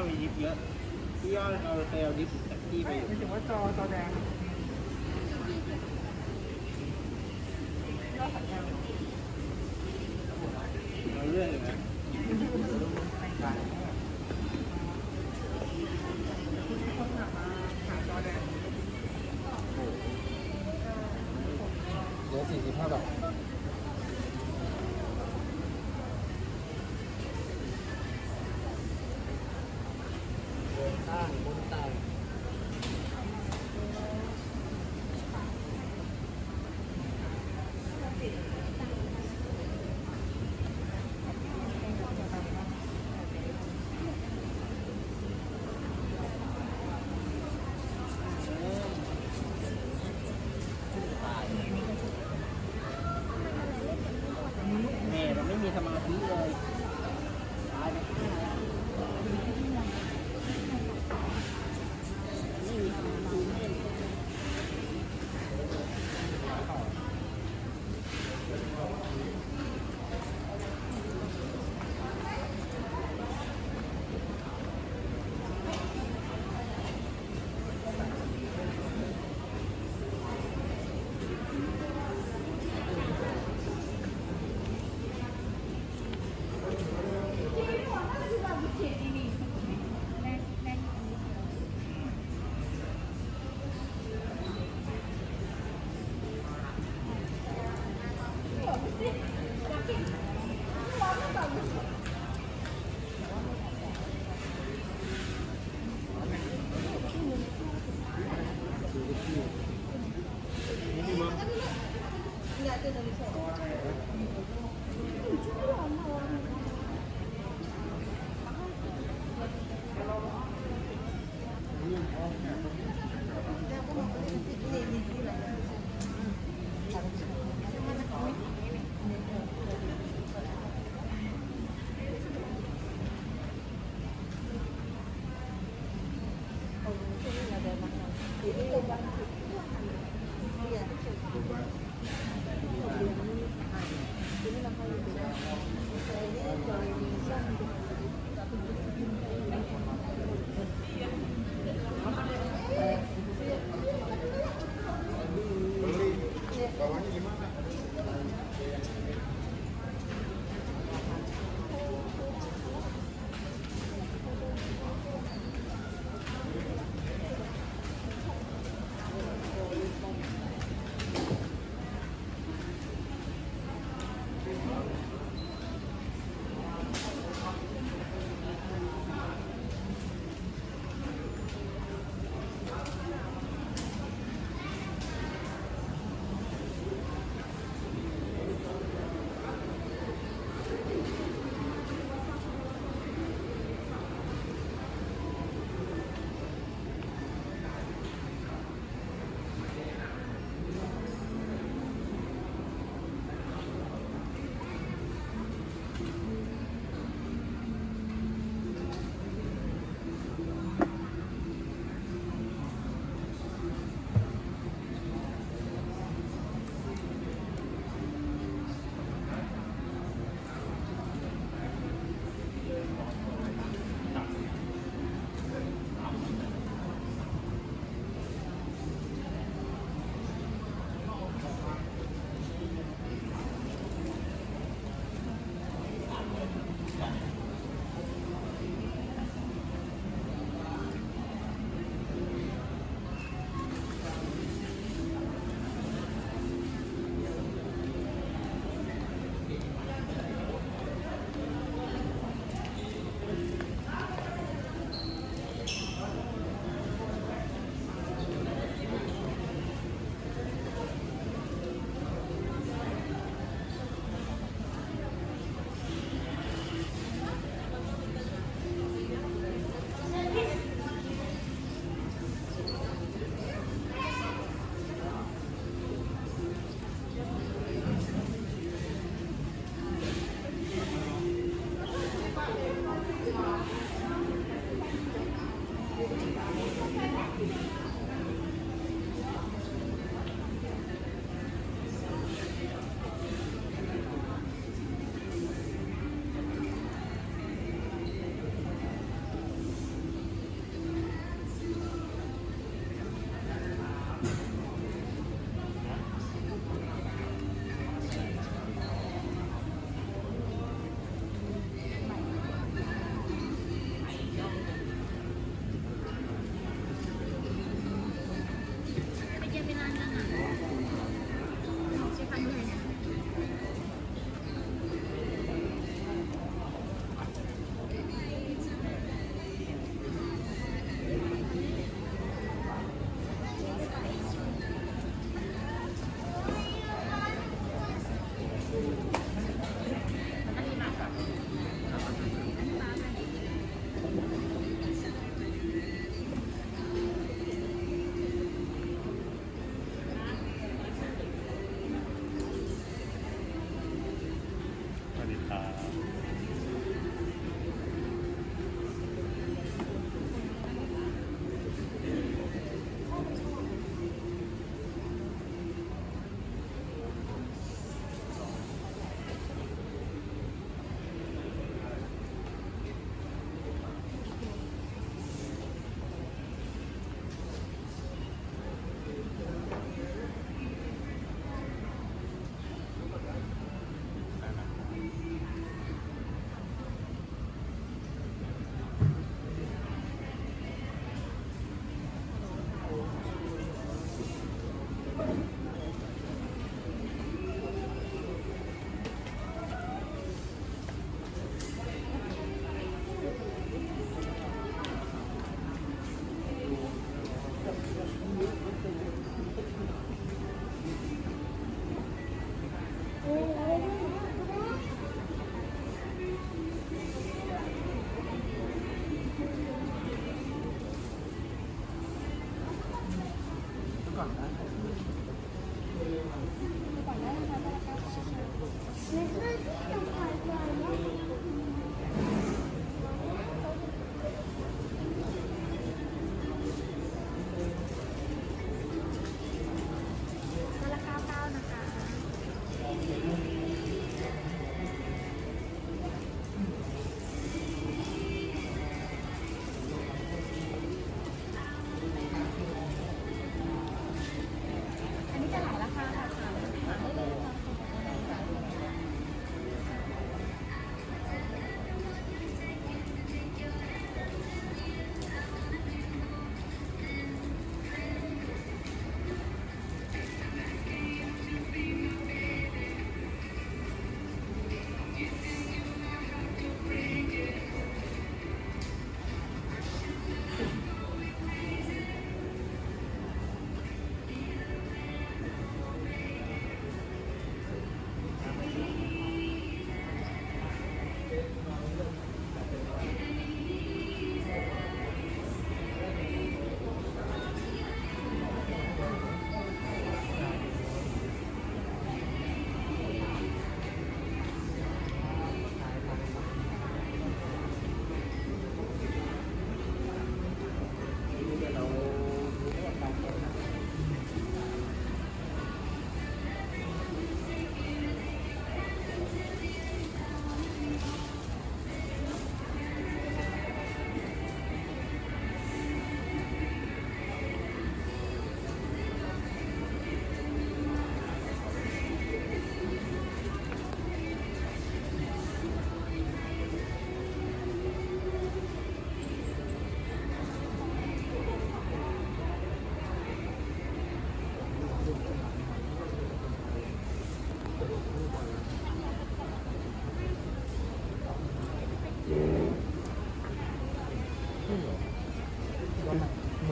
มีดิฟเยอะพี่ยอดเอาดิฟจากที่ไปไม่ถึงว่าจอแดงยอดสัญญาณเราเรื่อยเลยนะเหลือ45 บาทเราไม่มีสมาธิเลยตายไปไม่มีสมาธิ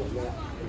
มดเลย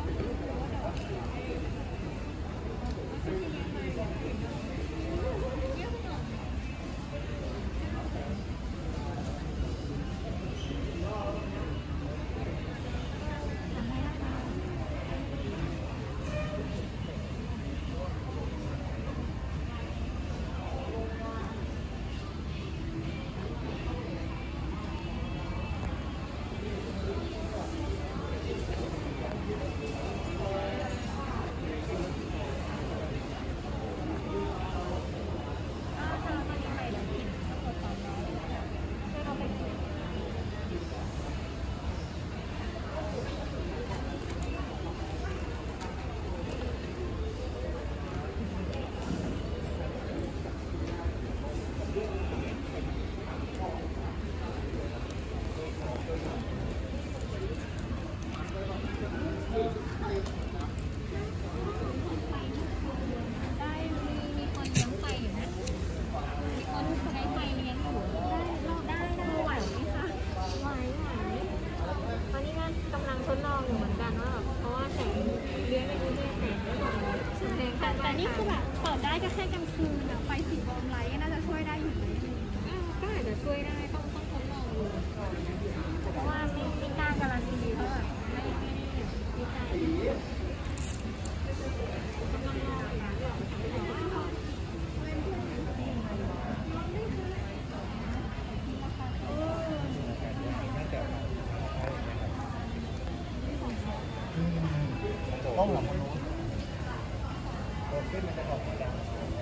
นี่คือแบบเปิดได้ก็แค่กลางคืนอะไฟสีบอมไลท์น่าจะช่วยได้อยู่ก็อาจจะช่วยได้ต้องทดลองดูเพราะว่าไม่กล้าการันตีเพราะแบบไม่กล้าต้องหลับมันรู้ขึ้นมันจะออกมาดัง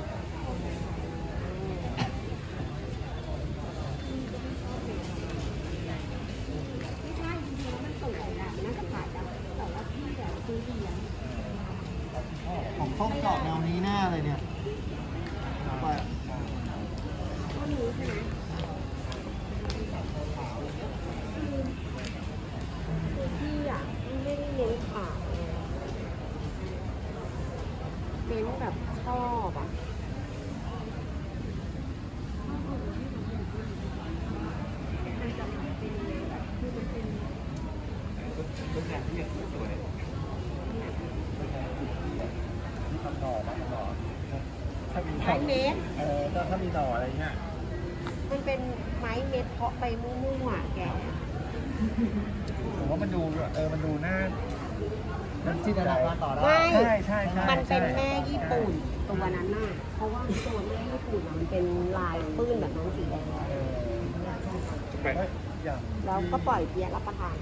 ไม่ใช่จริงๆมันสวยนะน่าจะผ่านแล้วแต่ว่าพี่แบบซื้อดีอ่ะของส้มกรอบแนวนี้แน่เลยเนี่ยไปก็รู้ใช่ไหมพี่อ่ะไม่ได้เน้นขาวเน้นแบบชอบอ่ะมันจะเป็นแบบที่มันเป็นเป็นแบบที่สวยมีคำหน่อบ้างหน่อถ้ามีหน่อถ้ามีหน่ออะไรเงี้ยมันเป็นไม้เม็ดเพาะใบมุ่งๆแกผมว่ามันดูมันดูน่าจินตนาการต่อได้ใช่มันเป็นแม่ญี่ปุ่นตัวนั้นน่ะเพราะว่าตัวแม่ญี่ปุ่นมันเป็นลายปื้นแบบน้องสีแดงแล้วก็ปล่อยเปี๊ยะรับประทาน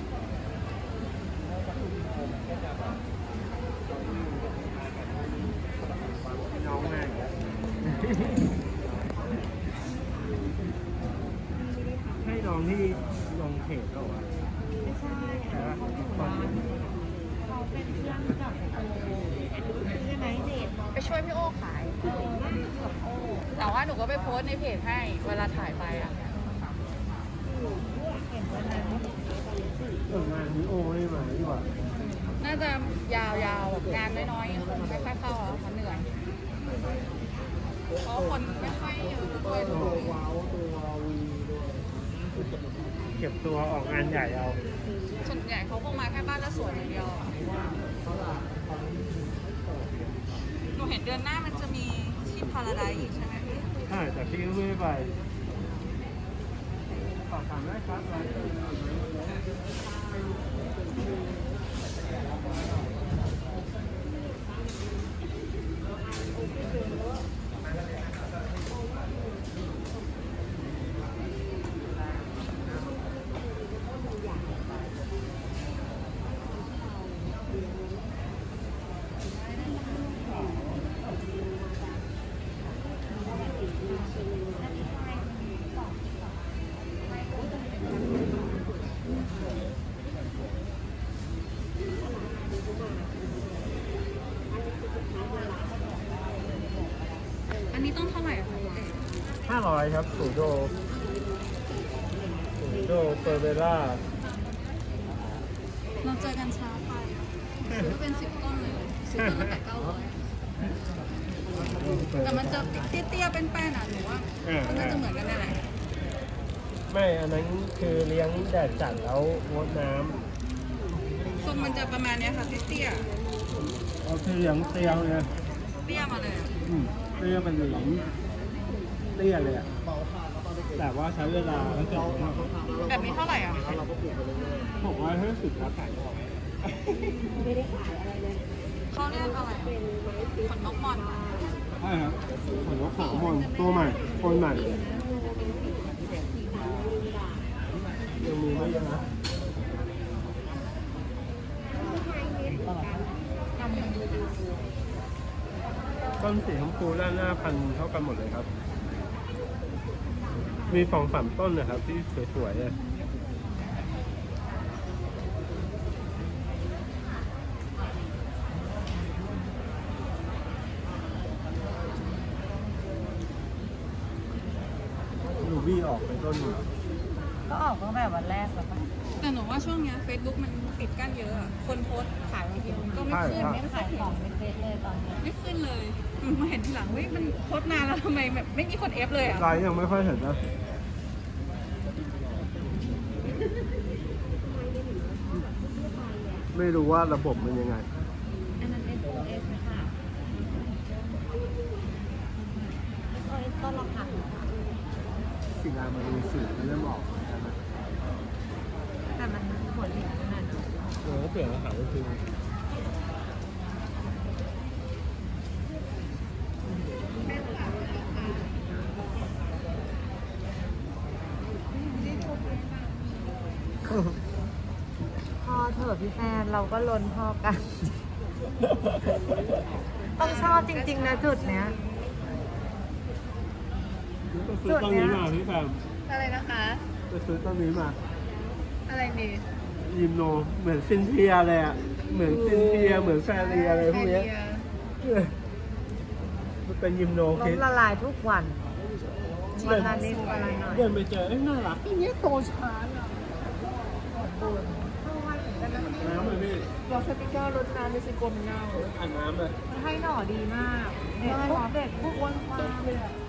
น้องง่ายให้น้องที่ลงเพจก็ว่าไม่ใช่เขาเป็นเพื่อนกับใช่ไหมเด็ดไปช่วยพี่โอ้ขายแต่ว่าหนูก็ไปโพสในเพจให้เวลาถ่ายไปอ่ะงานนี้โอ้ยมาดีกว่าน่าจะยาวๆแบบงานน้อยๆไม่ค่อยเข้าอ่ะมันเหนื่อยเพราะคนไม่ค่อยเยอะด้วยตัวว้าวตัววาวีเก็บตัวออกงานใหญ่เอาส่วนใหญ่เขาคงมาแค่บ้านและสวนอย่างเดียวหนูเห็นเดือนหน้ามันจะมีที่พาราไดซ์อีกใช่ไหมพี่ใช่แต่พี่ก็ไม่ไปฝากถามได้ครับอันนี้ต้องเท่าไหร่คะ 500ครับสูโดเปอร์เบล่าเราเจอกันช้าไปซื้อเป็น10 ต้นเลยซื้อต้นละ800แต่มันจะเตี้ยๆเป็นแป้นอ่ะหนูว่ามันน่าจะเหมือนกันนั่นแหละไม่อันนั้นคือเลี้ยงแดดจัดแล้วงดน้ทรงมันจะประมาณเนี้ยค่ะเตี้ยเอาเตียงเลยๆเตี้ยมาเลยเตี้ยเป็นหลิงเตี้ยเลยอ่ะแต่ว่าใช้เวลาตั้งแต่แบบนี้เท่าไหร่อ่ะ 650แล้วขายออกเขาเรียกอะไรขนนกมอนใช่ครับขนนกขาวมอนตัวใหม่คนใหม่ยังมีไม่เยอะนะต้นสีชมพูด้านหน้าพันเท่ากันหมดเลยครับมี2-3ต้นนะครับที่สวยๆเลยลูบี้ออกไปต้นหนึ่งก็ออกตั้งแต่วันแรกแล้วป่ะแต่หนูว่าช่วงเนี้ย Facebook มันปิดกั้นเยอะอะคนโพสต์ขายบางทีมันก็ไม่ขึ้นไม่ขายของเป็นเฟซเลยตอนนี้ไม่ขึ้นเลยมาเห็นทีหลังเฮ้ยมันโพสต์นานแล้วทำไมแบบไม่มีคนเอฟเลยอ่ะไลน์ยังไม่ค่อยเห็นนะไม่รู้ว่าระบบมันยังไงอันนั้น SOS นะคะ SOS ต้นละพันศิลามาดูสีเริ่มออกแล้วนะแต่มันหัวเหลี่ยมขนาดนั้นก็เปลี่ยนอาหารก็คือพ่อเถอะพี่แฟนเราก็ล้นพ่อกัน ต้องชอบจริงๆนะจุดเนี้ยจะซื้อต้นนี้มาพี่แฟมอะไรนะคะจะซื้อต้นนี้มาอะไรนี่ยิมโนเหมือนซินเทียเลยอ่ะเหมือนซินเทียเหมือนแฟเรียอะไรพวกเนี้ยมันเป็นยิมโนล้คิมดละลายทุกวันวันละนิดวันละหน่อยเดินไปเจอเอ้ยน่ารักอย่างเงี้ยโตช้าอ่ะน้ำเลยพี่เราสติกเกอร์รถน้ำในซิโกนเงาอ่านน้ำเลยมันให้หน่อดีมากเด็กพวกเด็กพวกอ้วนฟ้าเลยอะ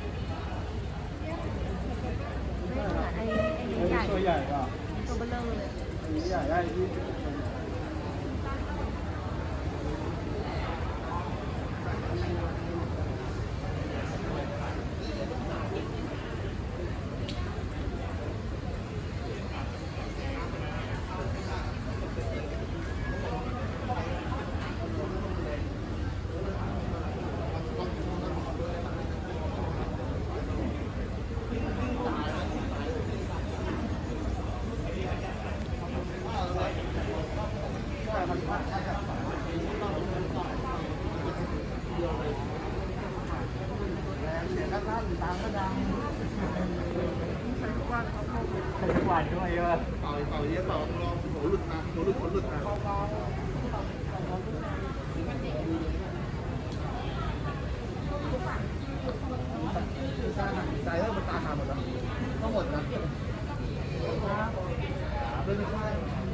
ไม่เหมือนไอ้อันใหนี้ญ่ตัวใหญ่กว่าตัวเบลอเลยอันนี้ใหญ่ได้ที่ทุกวันด้วยว่าเป่าเยอะเป่าลองหัวหลุดมาหัวหลุดมาใจแล้วมันตาหาหมดแล้วทั้งหมดนะเป็นใช่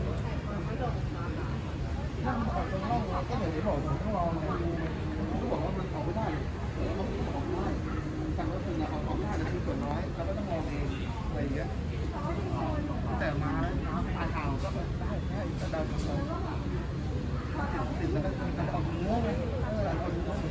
นั่งออกตรงห้องก็เหมือนที่บอกต้องลองเขาบอกว่ามันออกไม่ได้เขาออกได้ทางรถคุณออกได้แต่คือส่วนน้อยเราก็ต้องมองเองอะไรอย่างเงี้ยแต่มาปลาเท้าก็ได้ก็ได้ติดแล้วก็มันออกเนื้อเลยเอาเนื้อ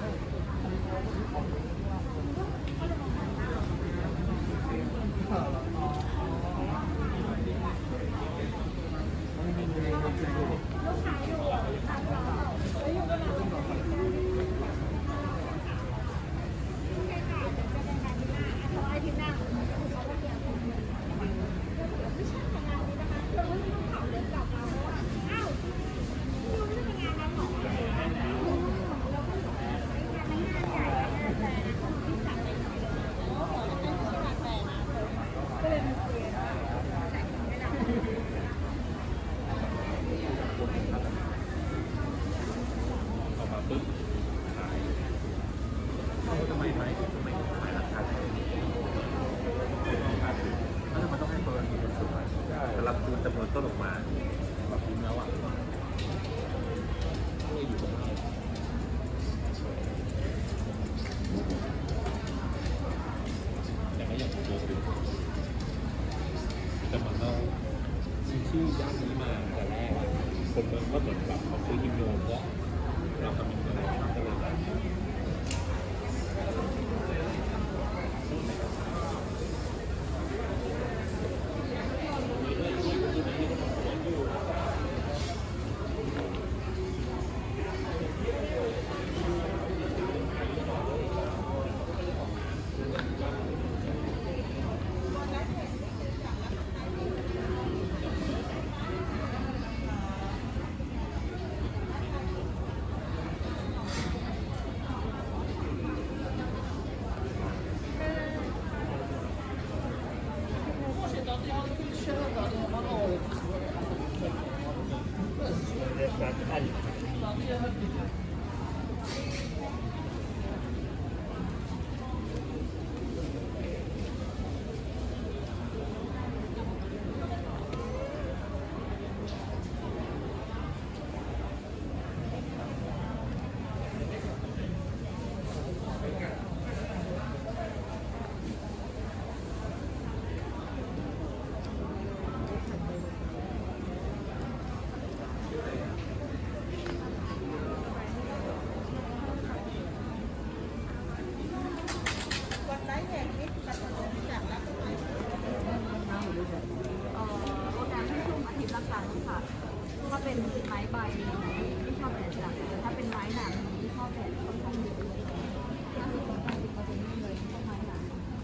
โปรแกรมที่ชุ่มอาทิตย์ละครั้งค่ะถ้าเป็นไม้ใบที่ชอบแดดจัดแต่ถ้าเป็นไม้หนาที่ชอบแดดค่อนข้างเยอะ50-80%เลยชอบไม้หนา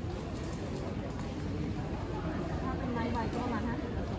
ถ้าเป็นไม้ใบก็ประมาณ50%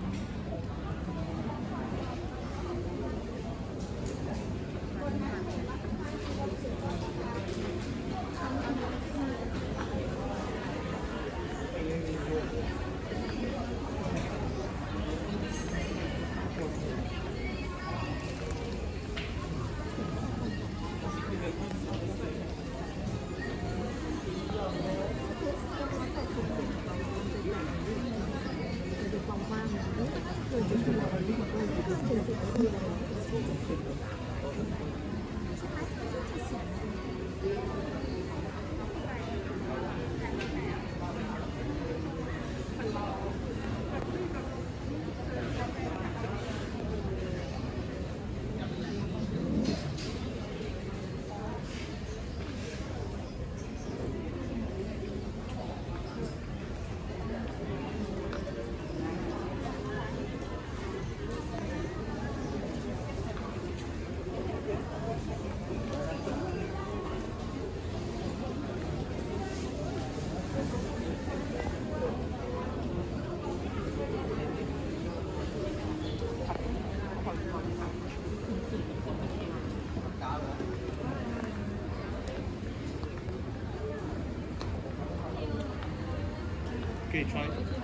Okay, try.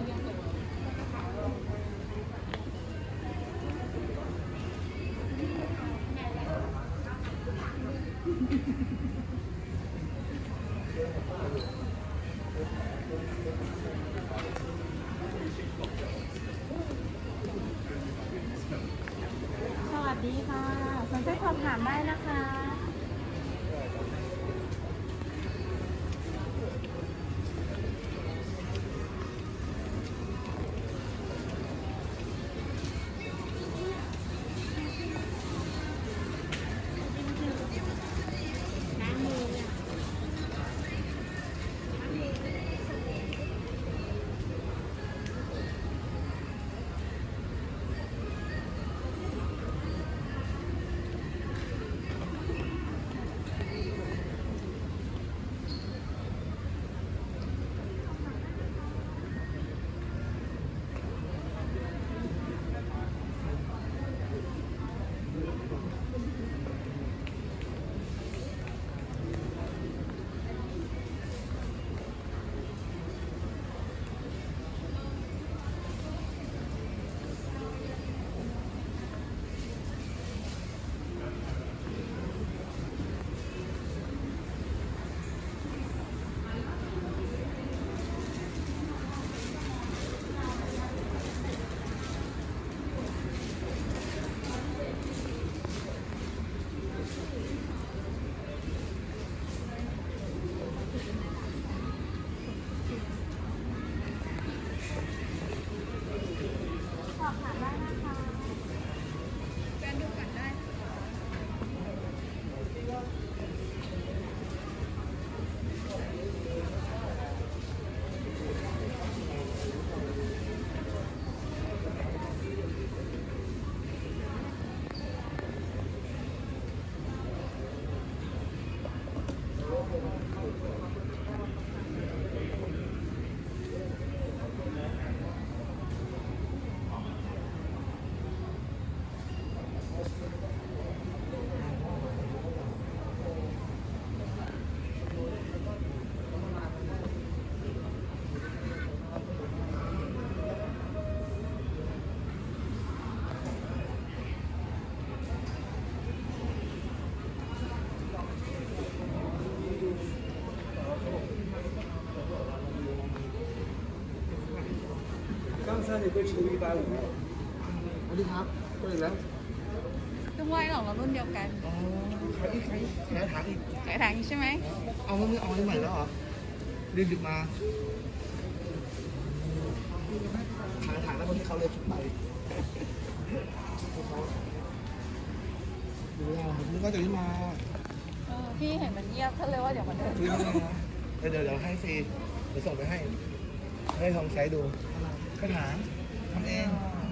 สวัสดีค่ะสนใจสอบถามได้นะคะเ你会抽150。สวัสดีครับเปิดแล้วด้วยหรอกเรารุ่นเดียวกันอ๋อขายอีกขายถังอีกขายถังใช่ไหมเอาแล้วมึงเอาอันใหม่แล้วเหรอเรียนหยุดมาขายถังแล้วคนที่เขาเลยชุดไปดูแล้วมึงก็จะได้มาพี่เห็นมันเงียบท่านเลยว่าเดี๋ยวมันเดินเดี๋ยวให้ฟรีเดี๋ยวส่งไปให้ลองใช้ดูกระถางทำเอง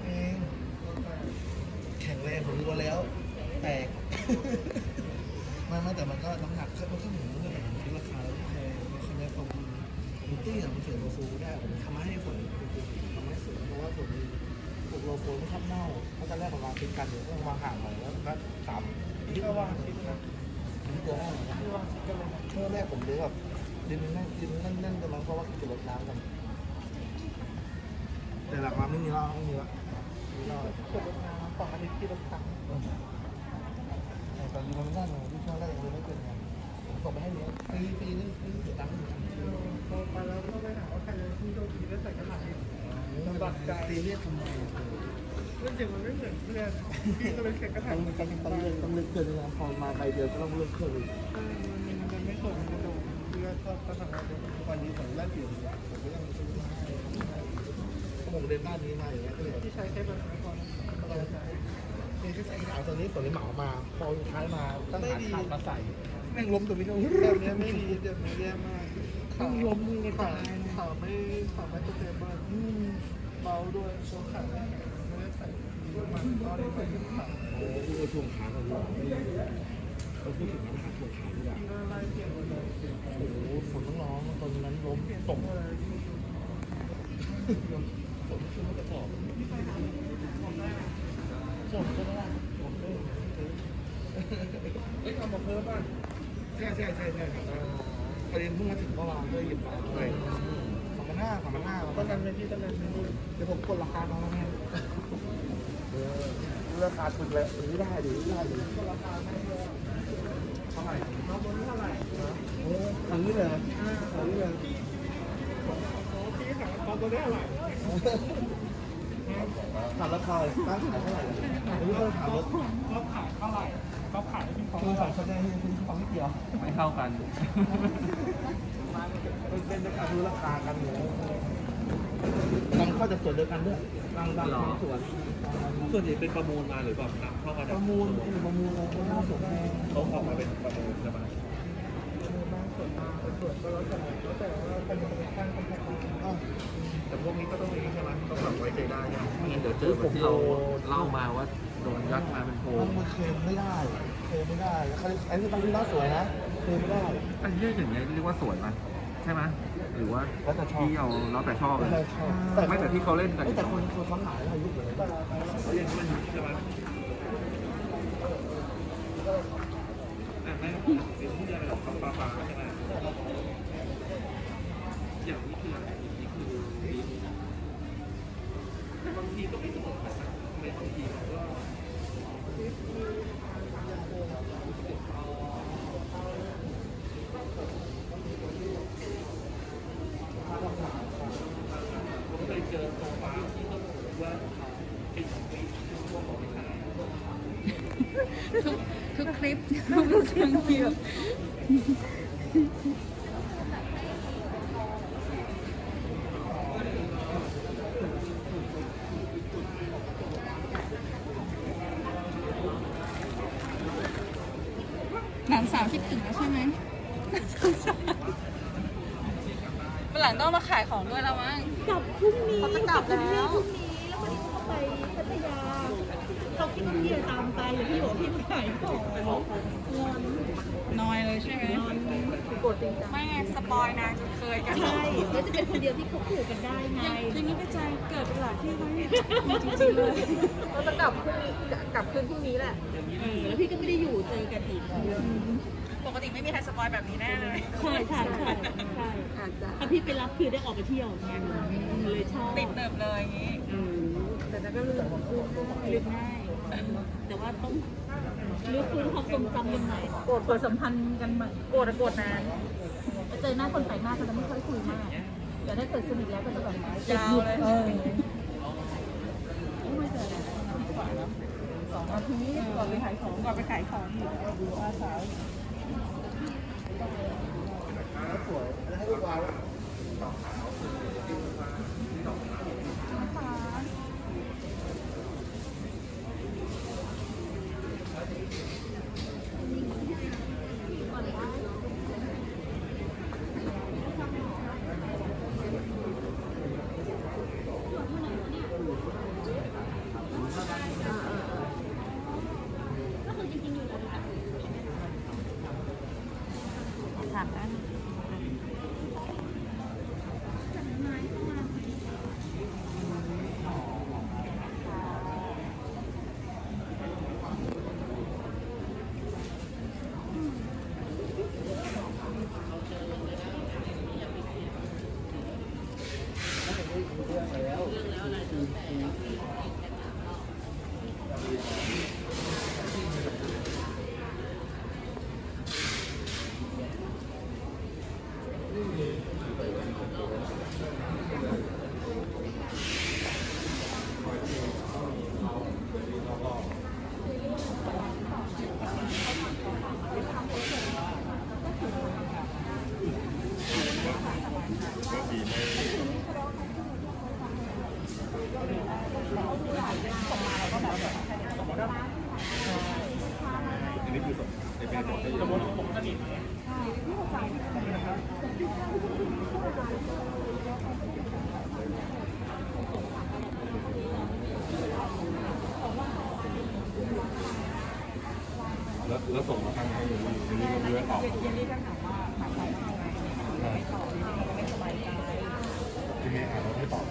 แข็งแรงผมรู้แล้วแตกไม่แต่มันก็น้ำหนักมันก็เหมือนกันคิดราคาแล้วแพงไม่ค่อยได้ตรงมันตี้อะมันเสริมโลโซได้ผมทำให้ฝนทำให้สวยเพราะว่าฝนปลูกโลโซไม่ชอบเน่าเพราะตอนแรกผมวางติดกันอยู่ก็วางห่างหน่อยแล้วก็ซ้ำที่ก็ว่างติดนะนี่เจอได้ที่ว่างติดกันเลยเมื่อแรกผมเลยแบบดินแน่นกันมั้งเพราะว่าเก็บรดน้ำกันแต่หลังมาไม่มีแล้วมีแล้วเก็บรดน้ำ2 อาทิตย์ที่รดตังตอนนี้มันไม่ได้เลยที่ช่วงแรกยังไม่เป็นไงผมส่งไปให้เลี้ยงฟรีนี่เสียตังค์พอไปแล้วก็ไปถามว่าใครจะที่โดนทีได้ใส่กระถางลำบากใจตีเรียกทำไมเรื่องจริงมันไม่เหมือนเพื่อนพี่ก็เลยแข่งกระถางต้องเลือกเกินนะพอมาใบเดียวก็ต้องเลือกเครื่องมันไม่สนมันโดนเพื่อนชอบกระถางวันนี้ผมแรกเปลี่ยนผมก็ยังซื้อมาให้ผมเรียนด้านนี้มาอย่างเงี้ยก็เลยที่ใช้แค่แบบนี้ก่อนนี่ก็ใส่เอาตัวนี้ผมเลยเหมามาพอท้ายมาตั้งหาขาดมาใส่แม่งล้มตัวนี้แบบนี้ไม่ดีแบบนี้แย่มากต้องล้มมือขาไม่ตัวเต็มบ้านเบาด้วยโชว์ขาไม่ได้ใส่มันตอนนี้ใส่ขึ้นขาโอ้โหช่วงขาเราเราพูดถึงน้ำขาช่วงขาดีกว่าโอ้โหฝนต้องร้องตอนนั้นล้มตกฝนขึ้นมากระสอบส่งก็ได้ผมได้ทำมาเพิ่มบ้างใช่ประเด็นเพิ่งมาถึงเมื่อวานก็หยิบมาด้วย3,500ต้องการเป็นที่ต้องการเป็นที่เดี๋ยวผมกดราคามาแล้วไงราคาถูกแล้วไม่ได้ดิราคาไม่ได้เท่าไหร่น้องบนเท่าไหร่ทางนี้เลยพี่ถามตอนตัวได้เท่าไหร่ถามราคาตั้งขายเท่าไหร่ไม่ต้องถามรถเขาขายเท่าไหร่เขาขายที่ของสองเขาได้ที่ของนิดเดียวไม่เท่ากันเป็นราคาดูราคากันอยู่บางข้อจะส่วนเดียวกันด้วยบางส่วนใหญ่เป็นประมูลมาหรือแบบนำเข้ามาประมูลอะไรหน้าส่วนเขาออกมาเป็นประมูลใช่ไหมบางส่วนมาเป็นส่วนก็แล้วแต่ว่าเป็นการคอนแทคแต่พวกนี้ก็ต้องมีใช่ไหมต้องแบบไว้ใจได้ใช่ไหมไม่งั้นเดี๋ยวเจอแบบที่เราเล่ามาว่าโดนยัดมาเป็นโพมันเคลมไม่ได้อันนี้บางทีน่าสวยนะเคลมไม่ได้อันนี้อย่างนี้เรียกว่าสวยไหมใช่ไหมหรือว่าที่เราแล้วแต่ชอบไม่แต่ที่เขาเล่นกันแต่คนเขาหายอายุเลยเขาเล่นมันใช่ไหมไม่เป็นที่อะไรแบบปลาใช่ไหมอย่างนี้คืออะไรนี่คือบางทีก็ไม่เสมอไปนะบางทีก็เคยเจอโซฟาที่เขาบอกว่าเป็นของปีพวกของขายทุกคลิปทุกเสียงเดียวหลานสาวคิดถึงแล้วใช่ไหมวันหลังต้องมาขายของด้วยแล้วมั้งกลับพรุ่งนี้เขาจะกลับแล้วพรุ่งนี้แล้ววันนี้เขาไปพัทยาเขาคิดว่าพี่จะตามไปหรือพี่บอกพี่ขายของงอนนอยเลยใช่ไหมโกรธจริงจังไม่ไงสปอยนางจนเคยกันใช่แล้วจะเป็นคนเดียวที่เขาขู่กันได้ไงอย่างนี้ไปใจเกิดเป็นหลายที่เขาจริงๆเลยเราจะกลับคืนพรุ่งนี้แหละแล้วพี่ก็ไม่ได้อยู่เจอกันอีกปกติไม่มีใครสปอยแบบนี้แน่เลยใช่อาจจะถ้าพี่ไปรับคือได้ออกไปเที่ยวไงเลยชอบติดเติมเลยอย่างนี้แต่นั่นก็ลืมง่ายแต่ว่าต้องรื้อฟื้นความทรงจำยังไงโกรธสัมพันธ์กันใหม่โกรธนานเจอหน้าคนแปลกหน้าก็จะไม่ค่อยคุยมากแต่ถ้าเกิดสนิทแล้วก็จะแบบยาวเลย 2 อาทิตย์ก่อนไปขายของอีกดูอาสาสวยให้ลูกวางถามได้แล้วส่งมาทางไหนอย่างนี้ก็เยอะต่อทีนี้อาจจะไม่ตอบ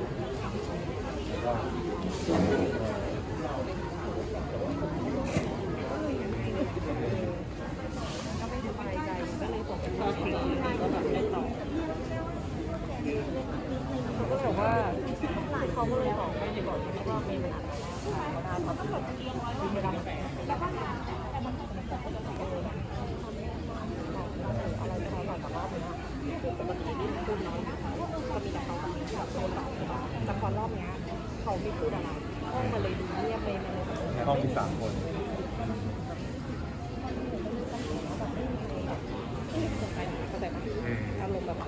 บอกว่าเขาก็เลยบอกไม่ได้บอกว่าเป็นเขาต้องแบบเรียงไว้ว่าไม่ได้แล้วก็แต่มันก็เป็นปกติเลยอะไรจะมาแบบว่าปกติที่พูดน้อยก็มีแต่เขาคนนี้แบบโดนต่อแต่พอรอบนี้เขาไม่พูดอะไรห้องมันเลยดูเงียบเลยในห้องมี3 คนสนใจเข้าใจไหมอารมณ์แบบ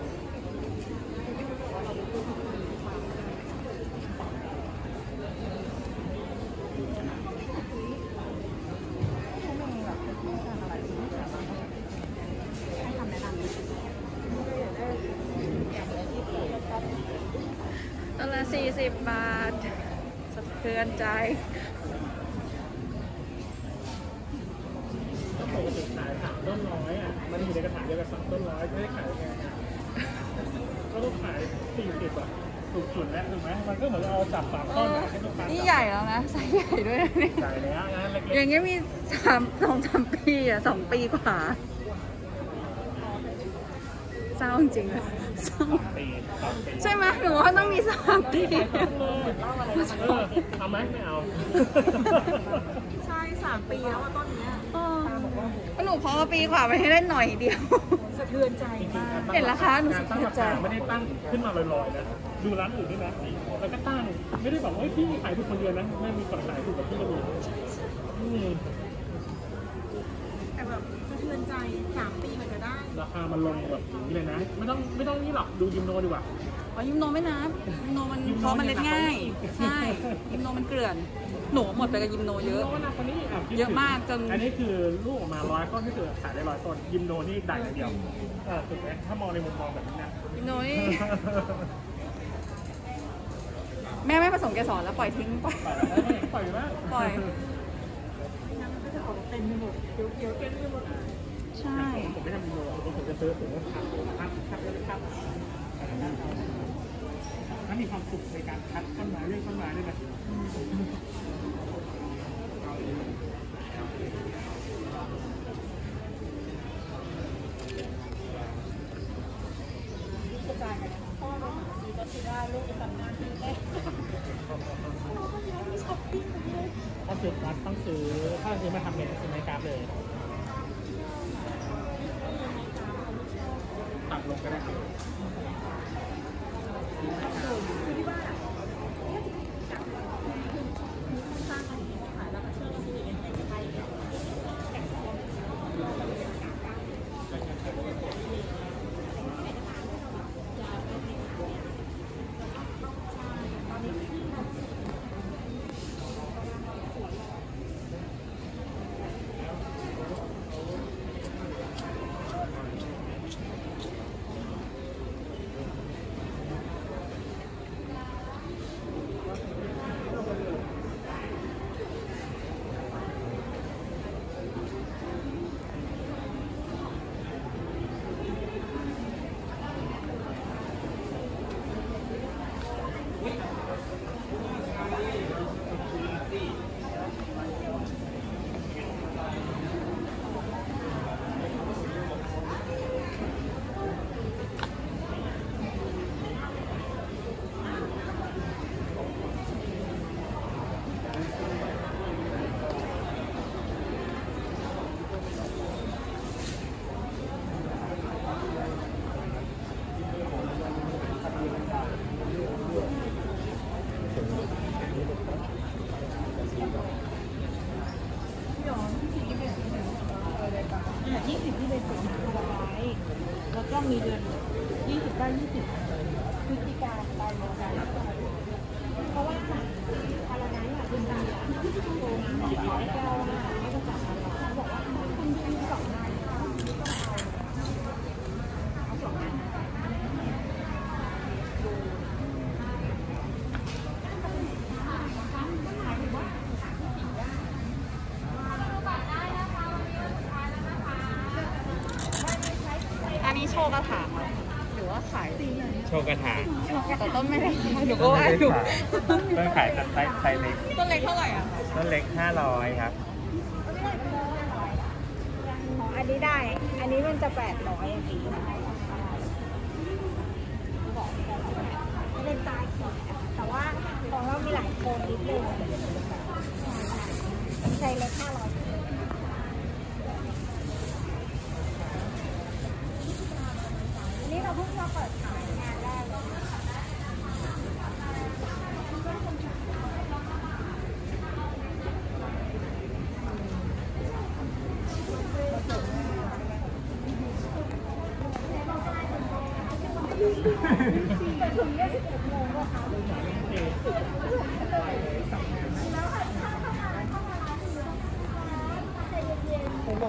ตัวละ40 บาทสะเทือนใจปกติขาย3 ต้นร้อยอ่ะมันอยู่ในกระถางเดียวกับ3 ต้นร้อยจะได้ขายยังไงก็ต้องขาย40อ่ะถูกสุดแล้วถูกไหมมันก็เหมือนเราจับ3 ต้นให้ลูกค้านี่ใหญ่แล้วนะไซส์ใหญ่ด้วยนะเนี่ยใหญ่แล้วงานเล็กอย่างเงี้ยมี2-3 ปีอ่ะ2 ปีกว่าเศร้าจริงๆเลยเศร้าๆปี3 ปีใช่ไหมหนูว่าต้องมี3 ปีเอาไหมไม่เอาใช่3 ปีแล้วว่าต้นนี้ก็หนูพอปีกว่าไปให้ได้หน่อยเดียวสะเทือนใจมากเห็นราคาหนูตั้งราคาไม่ได้ตั้งขึ้นมาลอยๆนะดูร้านอื่นด้วยนะแล้วก็ตั้งไม่ได้บอกว่าพี่ขายถูกคนเดียวนะไม่มีคนขายถูกกับพี่ก็มีแต่แบบสะเทือนใจ3 ปีมันจะได้ราคามันลงแบบนี้เลยนะไม่ต้องนี่หรอกดูยิมโนดีกว่าอ๋อยิมโนไม่นับยิมโนมันเพราะมันเล็ดง่ายใช่ยิมโนมันเกลื่อนหนูหมดไปกับยิมโนเยอะเยอะมากจนอันนี้คือลูกออกมา100 ต้นที่เกิดขายได้100 ต้นยิมโนนี่ได้อย่างเดียวถูกไหมถ้ามองในมุมมองแบบนี้นะยิมโนนี่แม่ไม่ผสมเกสรแล้วปล่อยทิ้งปล่อยปล่อยไหมปล่อยเต็มไปหมดเขียวๆเต็มไปหมดใช่ผมไม่ทำยิมโนผมจะซื้อถุงคัดถ้ามีความสุขในการคัดต้นไม้เรื่องต้นไม้ด้วยนะถ้าซื้อคัดต้องซื้อถ้าซื้อมาทำเป็นซื้อไม้กราฟเลยตัดลงก็ได้ครับ 20ที่เป็นสิงหาคมไว้แล้วก็มีเดือน20ได้20พฤศจิกาไปโมกันเพราะว่าอะไรนั้นอ่ะคุณตาโทรมาบอกว่าแก้วน่ะไม่ต้องจับอะไรเขาบอกว่าคุณซื้อ2 งานเอา2 งานอันนี้โชว์กระถางหรือว่าขายโชว์กระถางแต่ต้นไม่ได้หนูก็ว่าอยู่ต้นขายไซส์เล็กต้นเล็กเท่าไหร่อ่ะต้นเล็ก500ครับของอันนี้ได้ อันนี้มันจะ800จริงเป็นตาขีดแต่ว่าของเรามีหลายโคนนิดนึงใช้เล็ก500อันนี้เราเพิ่งมาเปิดขายงานแรกเลยถึง21 โมงก็ค่ะแล้วค่ะถ้าเข้ามาร้านคือใจเย็นๆผมบอก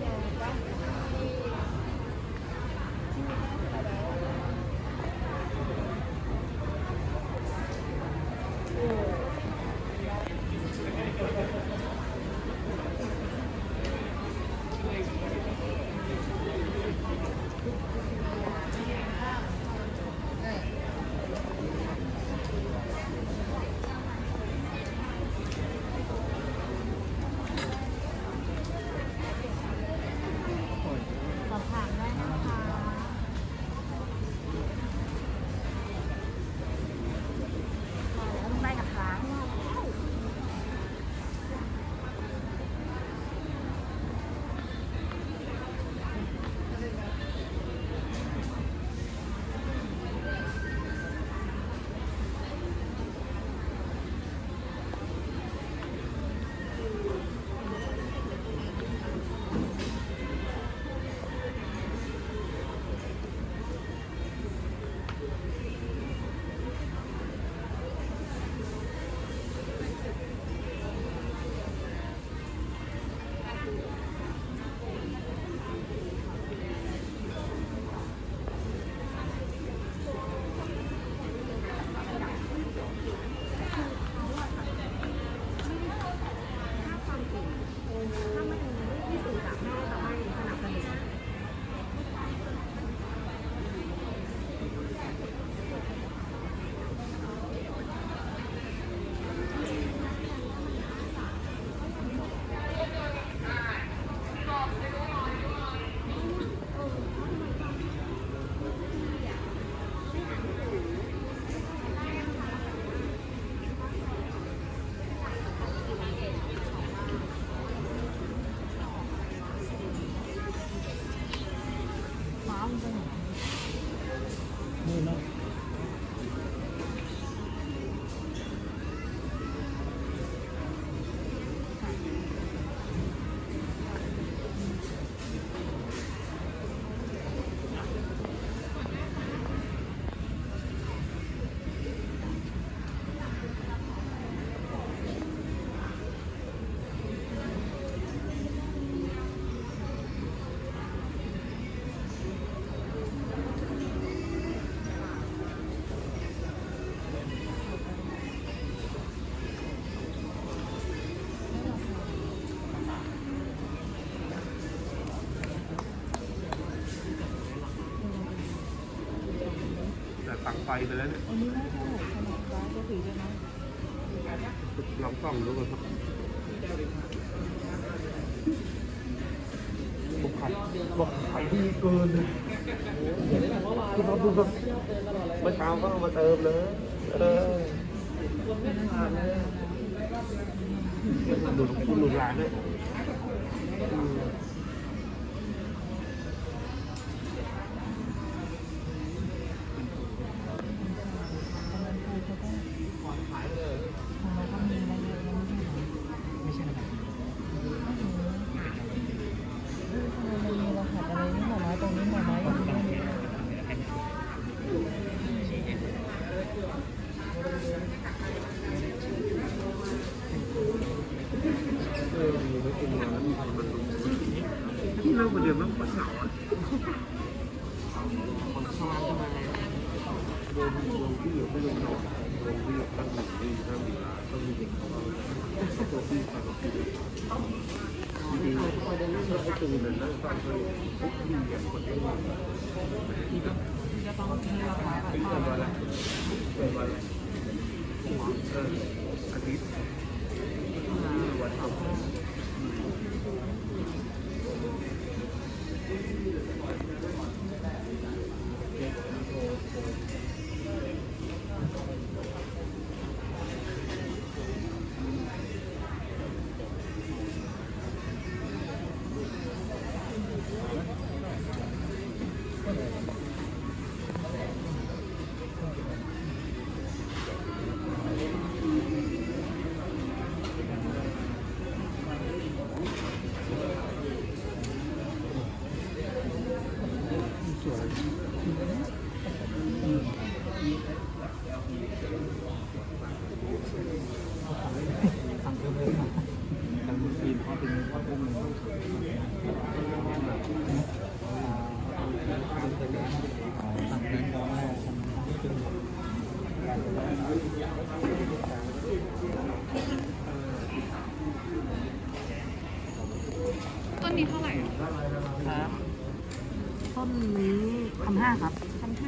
ตักไฟไปแล้วเนี่ยอันนี้น่าจะขนาดร้านก็ถือได้ไหมลองส่องดูก่อนครับบอกขายดีเกินเลยคือเขาดูแบบเมื่อเช้าก็เอามาเติมเลยดูคุณหนุนร้านด้วยที่เริ่มมาเดือนแล้วก็เหงาอ่ะคนชอบมาโดนที่อยู่ไม่ลงหนอนโดนที่ตั้งหนึ่งที่ตั้งดีร้านต้องมีเด็กเขาว่าตัวที่ฟังกับพี่จริงๆพอได้เล่นแล้วไอ้ตูนนั่งฟังเลยทุกทีอ่ะคนได้ยินที่ก็ต้องให้เราไปเป็นวันละเป็นวันละอาทิตย์วันทำต้นนี้เท่าไหร่ครับต้นนี้1,500 ครับ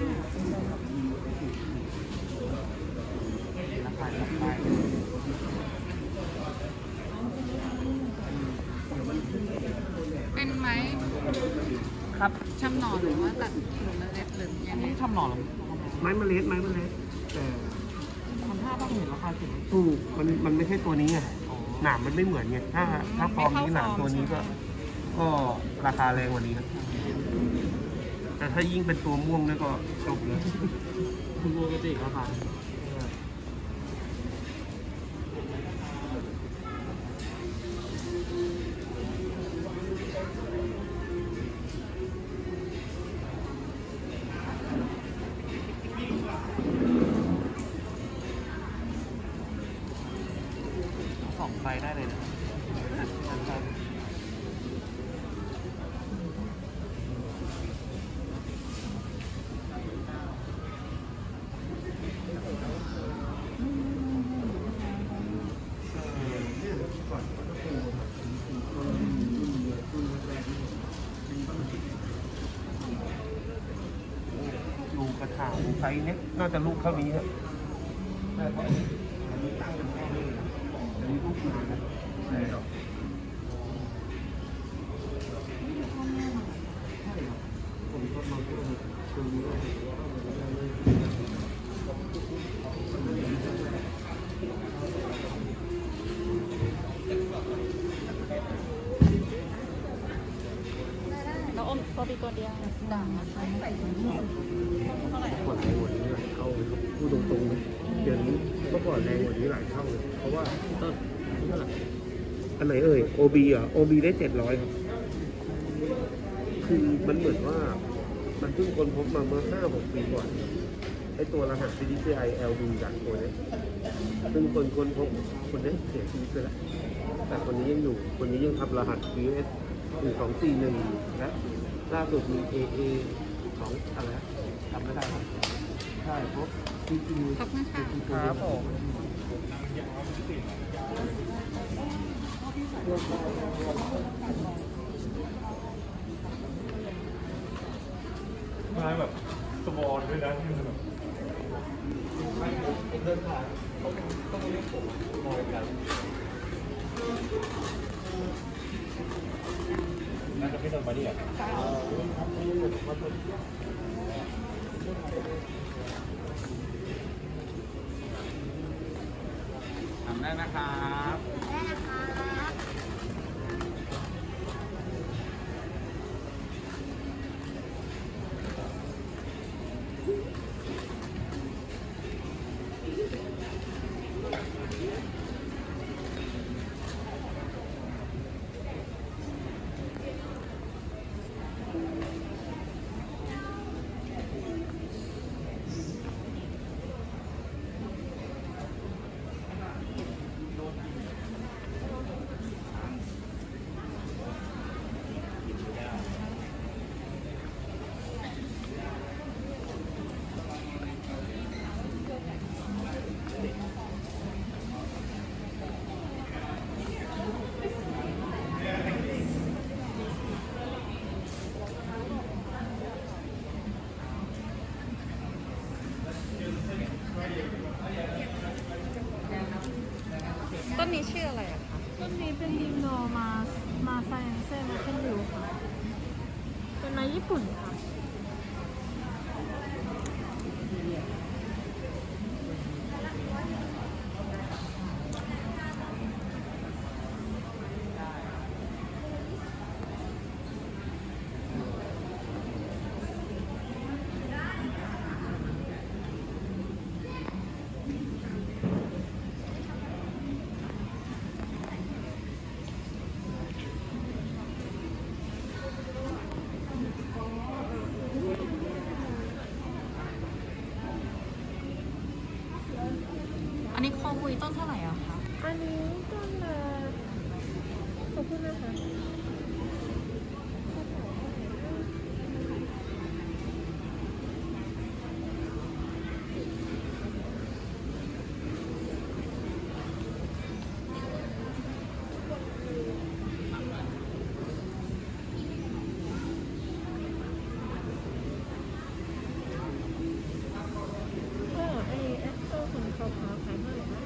ราคาต่อไปเป็นไม้ครับชำหน่อหรือว่าตัดหรือเมล็ดหรือยังไงนี่ทำหน่อหรอไม้เมล็ดแต่ 1,500ต้องเห็นราคาถึงถูกมันไม่ใช่ตัวนี้ไงหนามมันไม่เหมือนไงถ้าฟอร์มนี้หนามตัวนี้ก็ราคาแรงกว่านี้นะแต่ถ้ายิ่งเป็นตัวม่วงเนี่ยก็จบเลยคุณโบก็จะอีกราคา 2 ไฟได้เลยนะครับลูกกระถางไซส์เนี้ยน่าจะลูกเท่านี้ฮะแต่เพราะอันนี้ตั้งเป็นแค่นี้อันนี้ลูกมานะใช่หรอผมก็มาพูดตรงนี้ว่าแล้วอมตัวดีตัวเดียวด่างใช้ใส่ถุงเท่าไหร่ก่อนแรงกว่านี้หลายเท่าเลยครับพูดตรงๆนะเดี๋ยวนี้เมื่อก่อนแรงกว่านี้หลายเท่าเลยเพราะว่าต้นเท่าไหร่อันไหนเอ่ย OB อ่ะ OB ได้700ครับคือมันเหมือนว่ามันเพิ่งค้นพบมาเมื่อ 5-6 ปีก่อนไอตัวรหัส CDCI LB จากตัวนี้ซึ่งคนค้นพบคนนี้เสียชีวิตไปแล้วแต่คนนี้ยังอยู่คนนี้ยังทำรหัส US 1241และล่าสุดมี AA 2อะไรจำไม่ได้ครับใช่เพราะจริงๆขอบคุณค่ะครับผมมาแบบสมอลด้วยนะที่มันแบบเดินผ่านต้องเรียกผมมองกันน่าจะไม่โดนมาดิอ่ะทำได้นะครับได้นะคะฝุ่นค่ะอันนี้คอคุยต้นเท่าไหร่อะคะอันนี้ต้นละขอบคุณนะคะก็ไอแอปเปิลของเขาขายเท่าไหร่นะ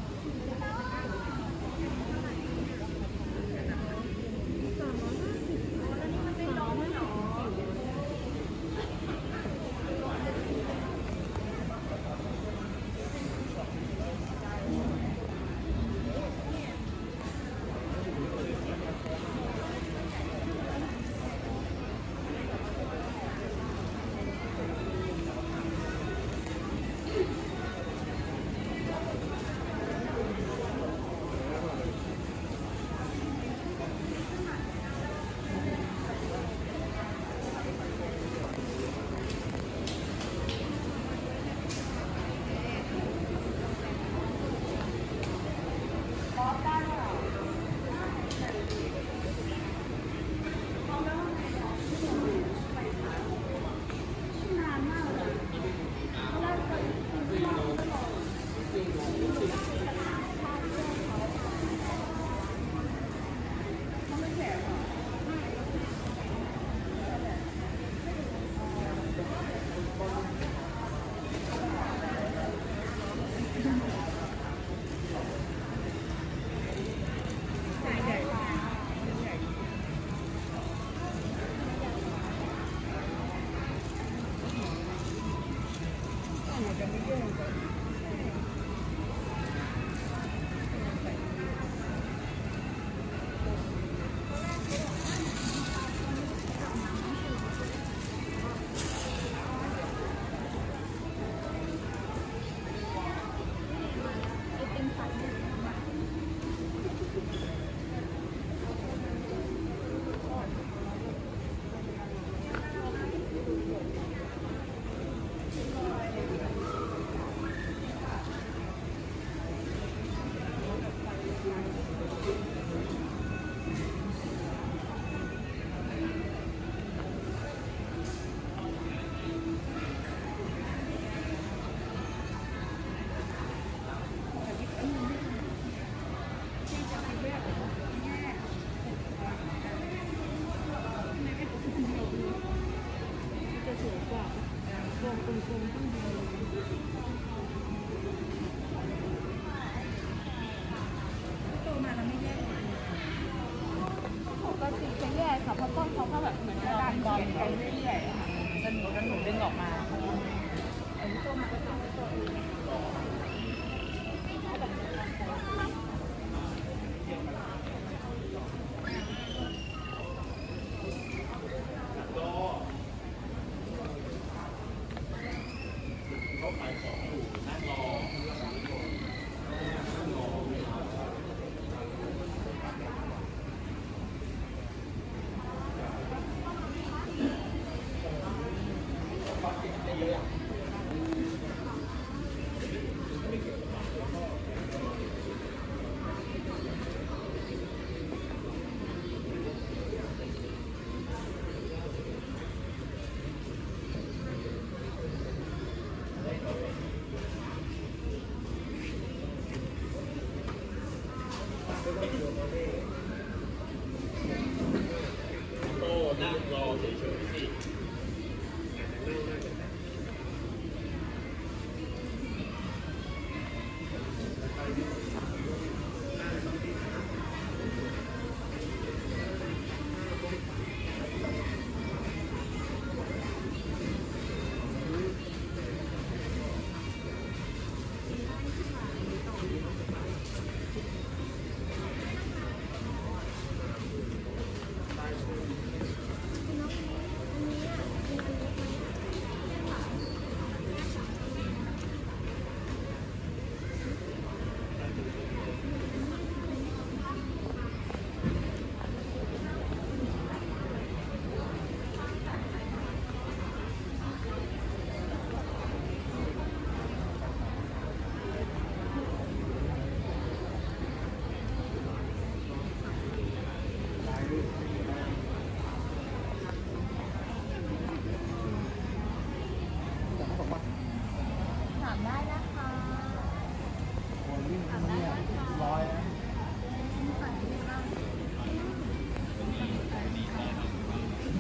ปกติจะแยกค่ะเพราะต้นเขาก็แบบเหมือนดันเขียนไปเรื่อยๆค่ะจนหนูดึงออกมาอันนี้ตัวมันก็ทำให้ตัวเอง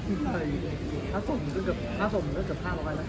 ถ้าส่งก็เกือบ500แล้ว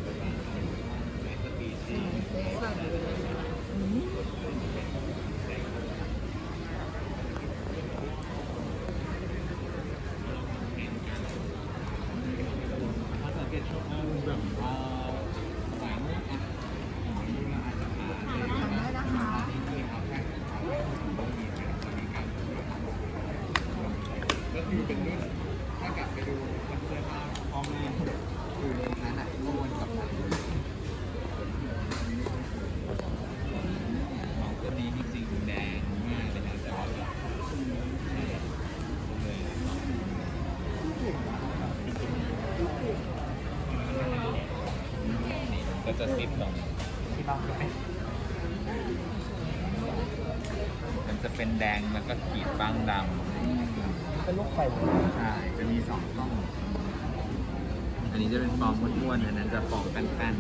ก็จะซิปลงที่บ้านก็เป็นมันจะเป็นแดงแล้วก็ขีดบ้างดำเป็นลูกไข่ใช่จะมี2ช่องอันนี้จะเป็นฟองม้วนๆอันนั้นจะฟองแป้น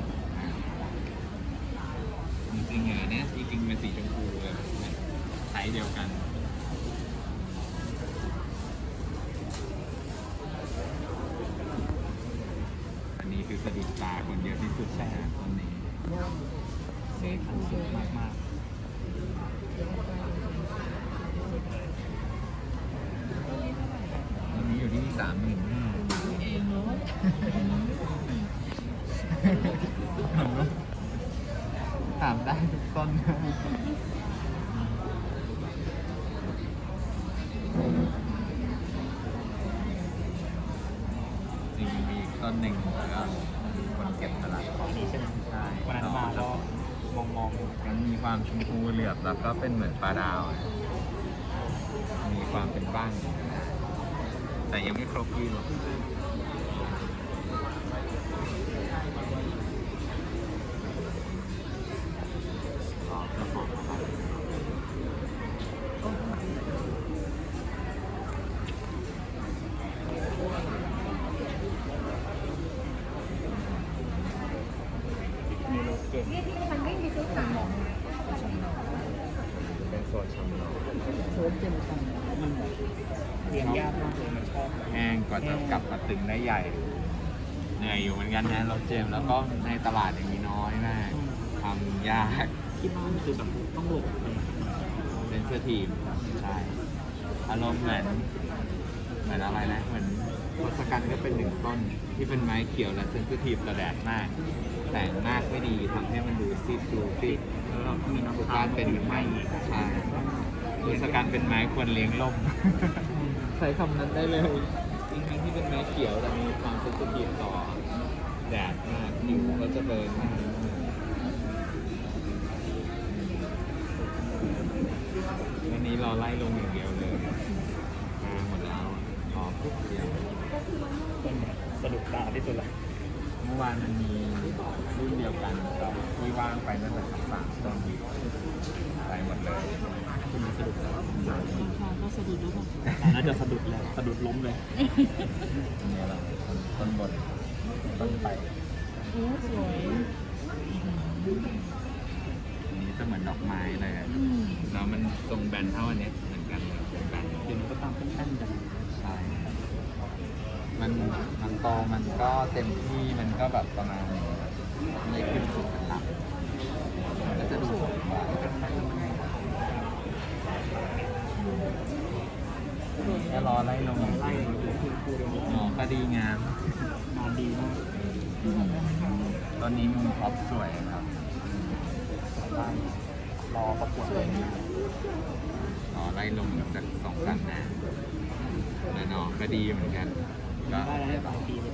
ๆจริงๆเนี่ยจริงๆเป็นสีชมพูเลยไซส์เดียวกันนี่คือสะดุดตาคนเยอะที่สุดแล้วตอนนี้เซฟมันสูงมากๆวันนี้อยู่ที่35,000เองถามได้ทุกต้นจริงมีต้นหนึ่งแล้วก็คนเก็บตลาดของนี้ใช่ไหมใช่วันนั้นมาก็มองมันมีความชมพูเหลือบแล้วก็เป็นเหมือนปลาดาวมีความเป็นบ้างแต่ยังไม่ครบยี่หรอกมันไม่มีตัวขาวเป็นโซนชำเราโซนเจมส์กันมันเรียนยากมากเลยมันชอบแห้งกว่าจะกลับมาตึงได้ใหญ่เหนื่อยอยู่เหมือนกันนะเราเจมแล้วก็ในตลาดอย่างนี้น้อยมากทำยากที่บ้านคือแบบต้องหลบเป็นเสื้อทีมใช่อารมณ์เหมือนอะไรนะเหมือนทศกัณฐ์ก็เป็น1ต้นที่เป็นไม้เขียวและเซนซิทีฟต่อแดดมากแต่งมากไม่ดีทำให้มันดูซีดดูซีดแล้วมีน้ำการ เป็นไม้ใช่ทศกัณฐ์เป็นไม้ควรเลี้ยงล่ม ใช้คำนั้นได้เลยจริงๆที่เป็นไม้เขียวแต่มีความเซนซิทีฟต่อแดดมากผิวก็จะเบิร์นมากวันนี้เราไล่ลงอย่างเดียวเลยหมดแล้วพอปุ๊บเดียวสะดุดตาที่สุดเลยเมื่อวานมันมีรุ่นเดียวกันกับที่ว่างไปนั่นแหละ3ต้นไปหมดเลยคุณสะดุดแล้วก็สะดุดแล้วค่ะน่าจะสะดุดแล้วสะดุดล้มเลยนี่แหละต้นบนต้นไปโอ้สวยอันนี้จะเหมือนดอกไม้เลยแล้วมันทรงแบนเท่าอันนี้เหมือนกันเลยเป็นแบนเดี๋ยวมันก็ตามแป้นๆกันใช่มันโตมันก็เต็มที่มันก็แบบประมาณไม่ขึ้นสุดนะครับมันก็จะดูสวยกว่าแค่รอไล่ลงไล่มาดูคือคูเดียวอ๋อก็ดีงามงานดีมากตอนนี้มุมท็อปสวยครับรอประกวดเลยอ๋อไล่ลงจาก2 กันนะแต่หนอก็ดีเหมือนกันก็ได้แล้วให้ปลายปีเลย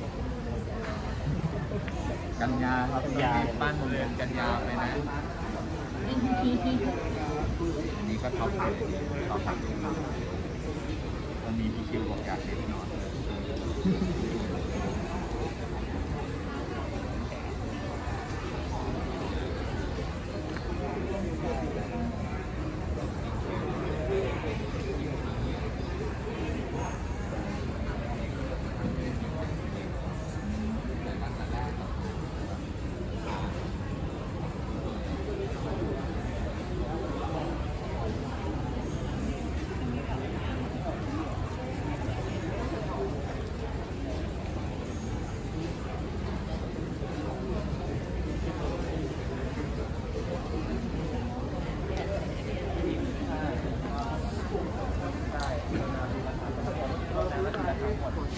กันยาครับยาปั้นเรือนกันยาไปนะอันนี้ก็ท็อปเลยท็อปตอนนี้พี่คิวบอกอยากเล่นนอน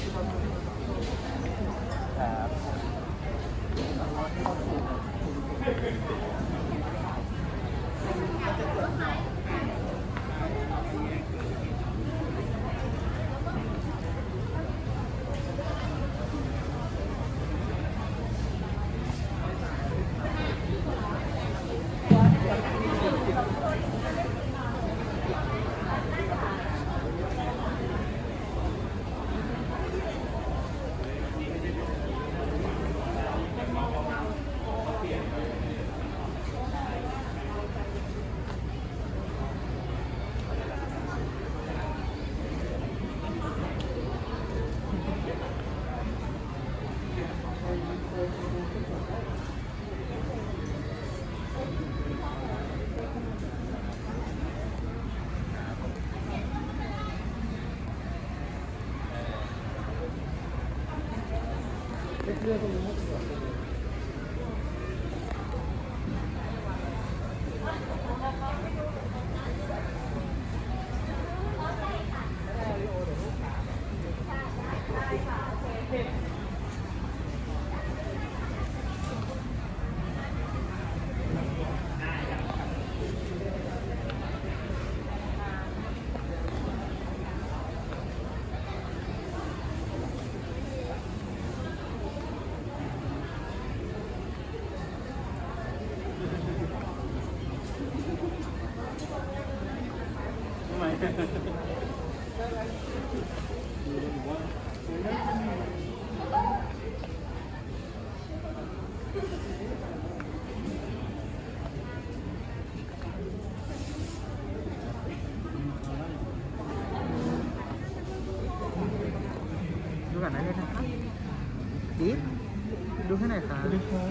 ดูก่อนได้เลยนะคะดิดูให้หน่อยค่ะดูครับ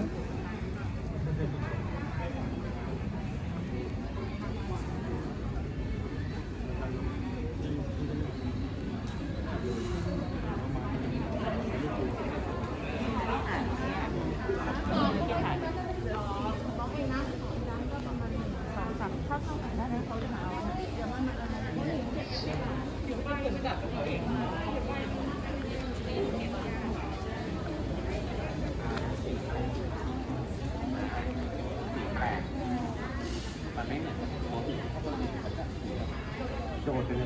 โจทย์ไปเลย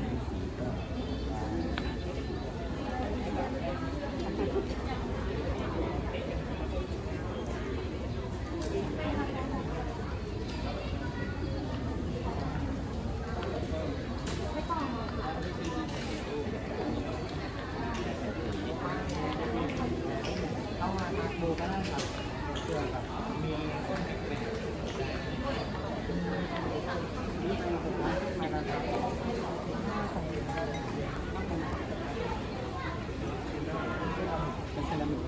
เอามาครับโบก็ได้ครับเชื่อครับมีต้นเล็กๆนี่เป็นผมมาแล้วครับเป็นเซรามิก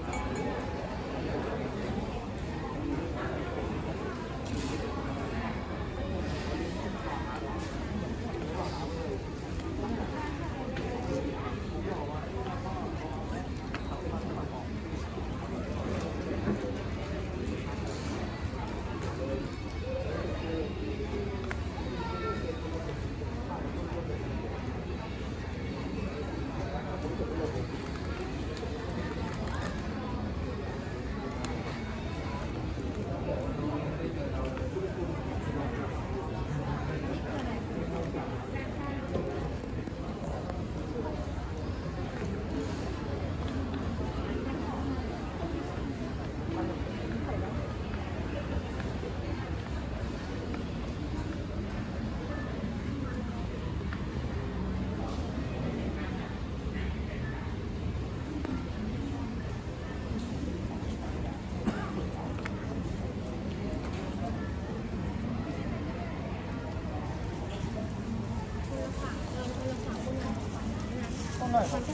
หน่อยครับ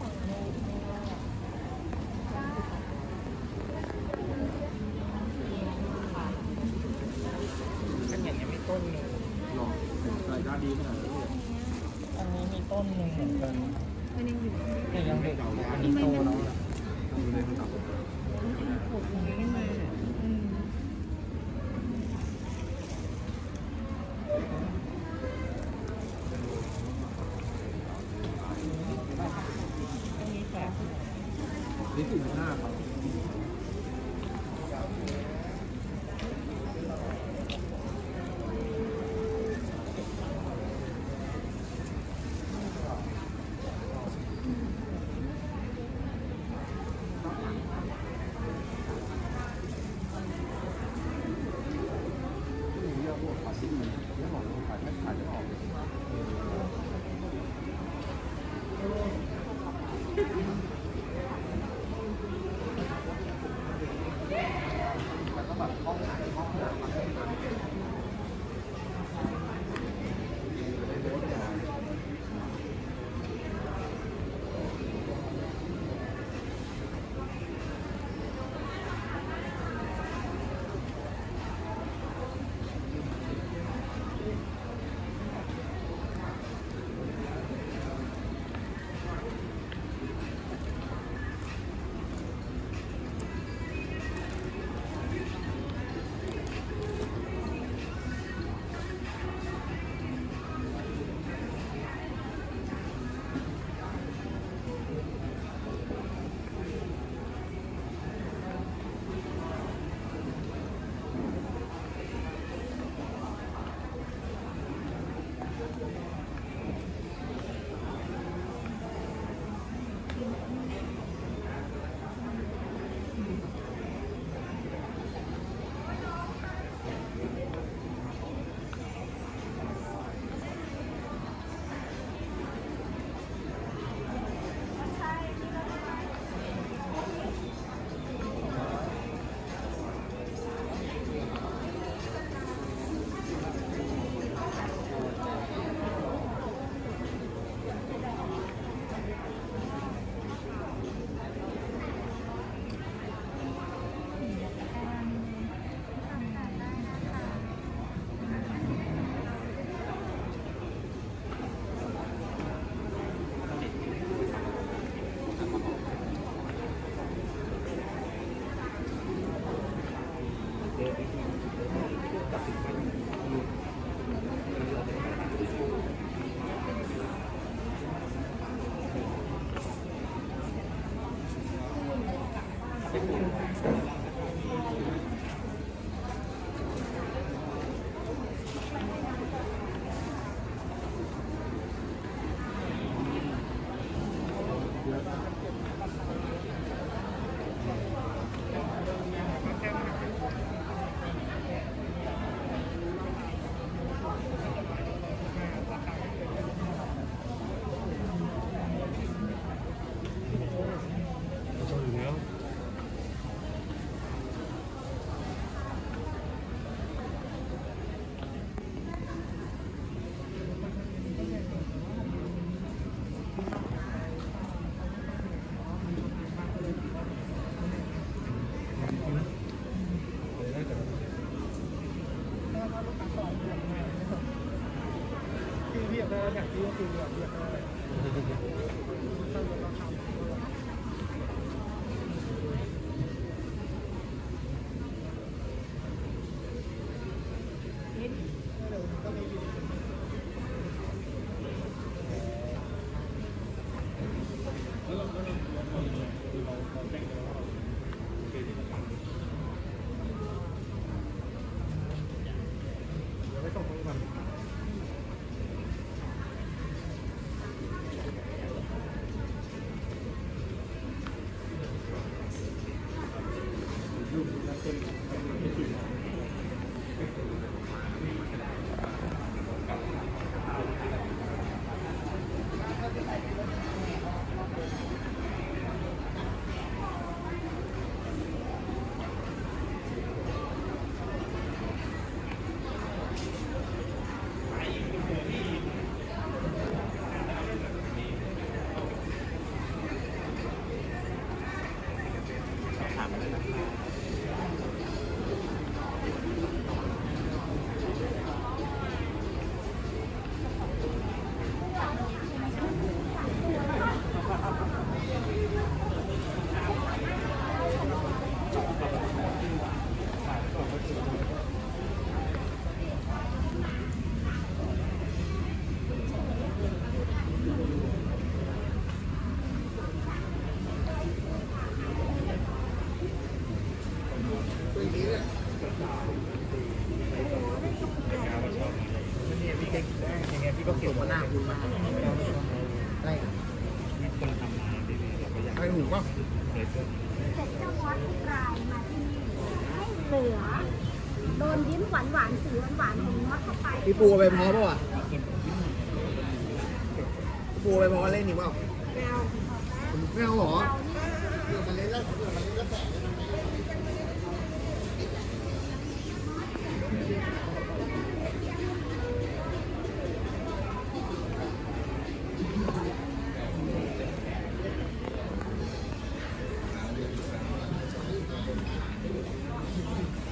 เป็นอย่างนี้มีต้นหนึ่งหรอรายได้ดีขนาดนี้อันนี้มีต้นหนึ่งเหมือนกันมันยังอยู่ยังเด็กอันนี้โตแล้วดูเลยมันตัดปลูกอย่างนี้มาอันนี้นี่45ครับพี่อยากได้อย่างที่คืออยากได้ถูกป่ะเสร็จเจ้าวัดทุกรายมาที่นี่ให้เหลือโดนยิ้มหวานๆสีหวานๆของมดเข้าไปพี่ปูไปพอป่ะวะพี่ปูไปพอเล่นนี่เปล่าไม่เอาหรอเ